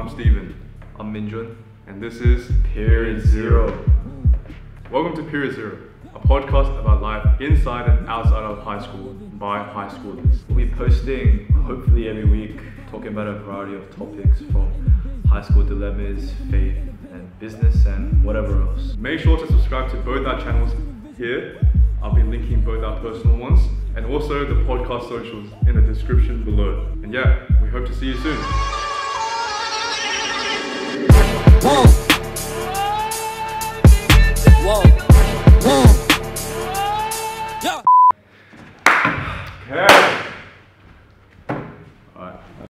I'm Steven. I'm Minjun. And this is Period Zero. Welcome to Period Zero, a podcast about life inside and outside of high school by high schoolers. We'll be posting hopefully every week, talking about a variety of topics from high school dilemmas, faith and business and whatever else. Make sure to subscribe to both our channels here. I'll be linking both our personal ones and also the podcast socials in the description below. And yeah, we hope to see you soon. Whoa. Whoa. Whoa. Yeah. Okay.